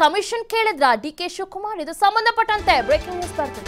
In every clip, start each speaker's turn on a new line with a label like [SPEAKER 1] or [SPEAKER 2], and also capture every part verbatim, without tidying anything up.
[SPEAKER 1] Commission ಕೇಳಿದ್ರ DK Shivakumar? ಇದು ಸಂಬಂಧಪಟ್ಟಂತೆ ಬ್ರೇಕಿಂಗ್ ನ್ಯೂಸ್ ಬರ್ತಿದೆ.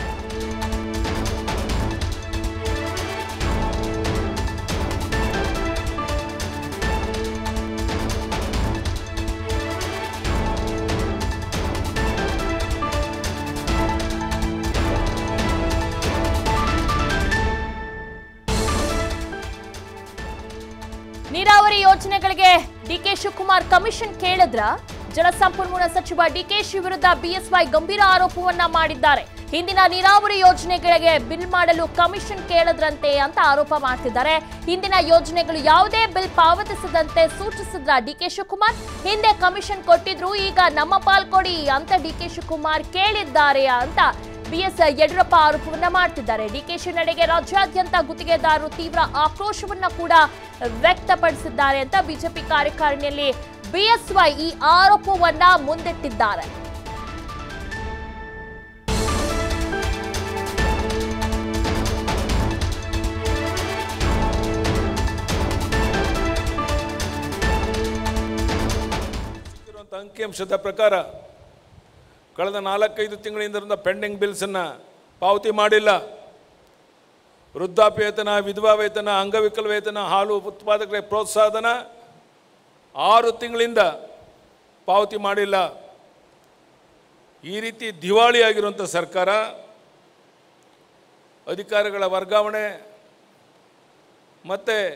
[SPEAKER 1] ನೀರಾವರಿ ಯೋಜನೆಗಳಿಗೆ ಡಿಕೆ ಶಿವಕುಮಾರ್ ಕಮಿಷನ್ ಕೇಳಿದ್ರ? ಜಲಸಂಪನ್ಮೂಲ ಸಚಿವ ಡಿಕೆಶಿ ವಿರುದ್ಧ ಬಿಎಸ್ವೈ ಗಂಭೀರ ಆರೋಪವನ್ನ ಮಾಡಿದ್ದಾರೆ. ಹಿಂದಿನ ನೀರಾವರಿ ಯೋಜನೆಗಳಿಗೆ ಬಿಲ್ ಮಾಡಲು ಕಮಿಷನ್ ಕೇಳಿದ್ರಂತೆ ಅಂತ ಆರೋಪ ಮಾಡ್ತಿದ್ದಾರೆ. ಹಿಂದಿನ ಯೋಜನೆಗಳು ಯಾವುದೇ ಬಿಲ್ ಪಾವತಿಸದಂತೆ ಸೂಚಿಸಿದ್ರ ಡಿಕೆ ಶಿವಕುಮಾರ್? ಹಿಂದೆ ಕಮಿಷನ್ ಕೊಟ್ಟಿದ್ರು, ಈಗ ನಮ್ಮ ಪಾಲ್ ಕೊಡಿ ಅಂತ ಡಿಕೆ ಶಿವಕುಮಾರ್ ಕೇಳಿದ್ದಾರೆ ಅಂತ ಬಿಎಸ್ ಯಡಿಯೂರಪ್ಪ ಆರೋಪವನ್ನ ಮಾಡ್ತಿದ್ದಾರೆ. ಡಿಕೆಶಿ ನಡೆಗೆ ರಾಜ್ಯಾದ್ಯಂತ ಗುತ್ತಿಗೆದಾರರು ತೀವ್ರ ಆಕ್ರೋಶವನ್ನ ಕೂಡ ವ್ಯಕ್ತಪಡಿಸಿದ್ದಾರೆ ಅಂತ ಬಿಜೆಪಿ ಕಾರ್ಯಕಾರಿಣಿಯಲ್ಲಿ ಬಿಎಸ್ವೈ ಈ ಆರೋಪವನ್ನ ಮುಂದಿಟ್ಟಿದ್ದಾರೆ.
[SPEAKER 2] ಅಂಕಿಅಂಶದ ಪ್ರಕಾರ ಕಳೆದ ನಾಲ್ಕೈದು ತಿಂಗಳಿಂದ ಪೆಂಡಿಂಗ್ ಬಿಲ್ಸನ್ನು ಪಾವತಿ ಮಾಡಿಲ್ಲ. ವೃದ್ಧಾಪ್ಯ ವೇತನ, ವಿಧವಾ ವೇತನ, ಅಂಗವಿಕಲ ವೇತನ, ಹಾಲು ಉತ್ಪಾದಕರ ಪ್ರೋತ್ಸಾಹಧನ ಆರು ತಿಂಗಳಿಂದ ಪಾವತಿ ಮಾಡಿಲ್ಲ. ಈ ರೀತಿ ದಿವಾಳಿಯಾಗಿರುವಂಥ ಸರ್ಕಾರ ಅಧಿಕಾರಿಗಳ ವರ್ಗಾವಣೆ ಮತ್ತು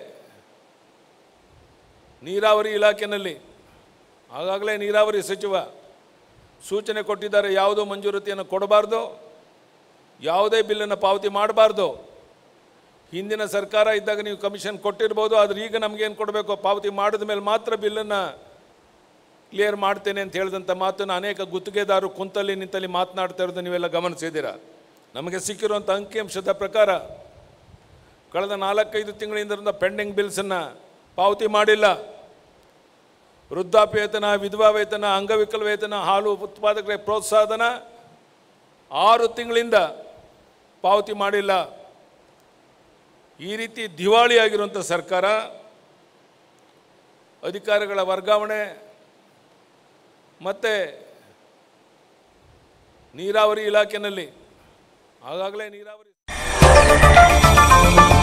[SPEAKER 2] ನೀರಾವರಿ ಇಲಾಖೆಯಲ್ಲಿ ಆಗಾಗಲೇ ನೀರಾವರಿ ಸಚಿವ ಸೂಚನೆ ಕೊಟ್ಟಿದ್ದಾರೆ, ಯಾವುದೋ ಮಂಜೂರಾತಿಯನ್ನು ಕೊಡಬಾರ್ದು, ಯಾವುದೇ ಬಿಲ್ಲನ್ನು ಪಾವತಿ ಮಾಡಬಾರ್ದು. ಹಿಂದಿನ ಸರ್ಕಾರ ಇದ್ದಾಗ ನೀವು ಕಮಿಷನ್ ಕೊಟ್ಟಿರ್ಬೋದು, ಆದರೆ ಈಗ ನಮಗೇನು ಕೊಡಬೇಕು, ಪಾವತಿ ಮಾಡಿದ ಮೇಲೆ ಮಾತ್ರ ಬಿಲ್ಲನ್ನು ಕ್ಲಿಯರ್ ಮಾಡ್ತೇನೆ ಅಂತ ಹೇಳಿದಂಥ ಮಾತನ್ನು ಅನೇಕ ಗುತ್ತಿಗೆದಾರರು ಕುಂತಲ್ಲಿ ನಿಂತಲ್ಲಿ ಮಾತನಾಡ್ತಾ ಇರೋದು ನೀವೆಲ್ಲ ಗಮನಿಸಿದ್ದೀರಾ. ನಮಗೆ ಸಿಕ್ಕಿರುವಂಥ ಅಂಕಿಅಂಶದ ಪ್ರಕಾರ ಕಳೆದ ನಾಲ್ಕೈದು ತಿಂಗಳಿಂದ ಪೆಂಡಿಂಗ್ ಬಿಲ್ಸನ್ನು ಪಾವತಿ ಮಾಡಿಲ್ಲ. ವೃದ್ಧಾಪ್ಯ ವೇತನ, ವಿಧವಾ ವೇತನ, ಅಂಗವಿಕಲ ವೇತನ, ಹಾಲು ಉತ್ಪಾದಕರ ಪ್ರೋತ್ಸಾಹಧನ ಆರು ತಿಂಗಳಿಂದ ಪಾವತಿ ಮಾಡಿಲ್ಲ. ಈ ರೀತಿ ದಿವಾಳಿಯಾಗಿರುವಂಥ ಸರ್ಕಾರ ಅಧಿಕಾರಿಗಳ ವರ್ಗಾವಣೆ ಮತ್ತು ನೀರಾವರಿ ಇಲಾಖೆಯಲ್ಲಿ ಆಗಾಗಲೇ ನೀರಾವರಿ